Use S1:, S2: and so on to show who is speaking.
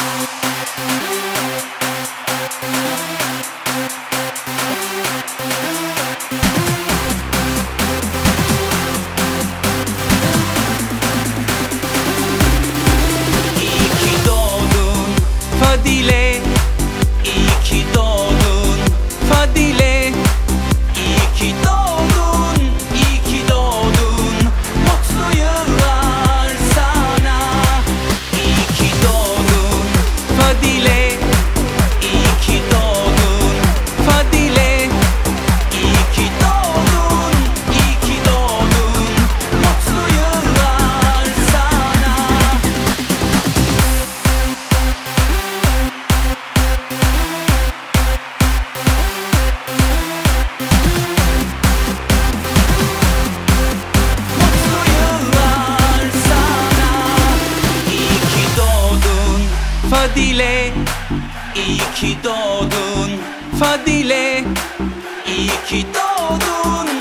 S1: Fadile, iyi ki doğdun Fadile, iyi ki doğdun, iyi ki doğdun, mutlu yıllar sana. İyi ki doğdun Fadile, iyi ki doğdun Fadile, iyi ki doğdun, iyi ki doğdun, mutlu yıllar sana. Fadile, iyi ki doğdun Fadile, iyi ki doğdun.